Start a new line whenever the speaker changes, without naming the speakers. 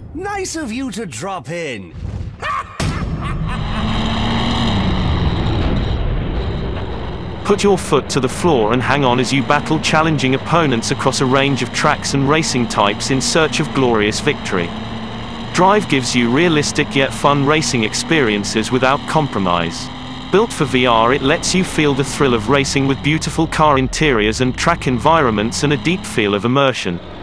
Nice of you to drop in.
Put your foot to the floor and hang on as you battle challenging opponents across a range of tracks and racing types in search of glorious victory. Drive gives you realistic yet fun racing experiences without compromise. Built for VR, it lets you feel the thrill of racing with beautiful car interiors and track environments and a deep feel of immersion.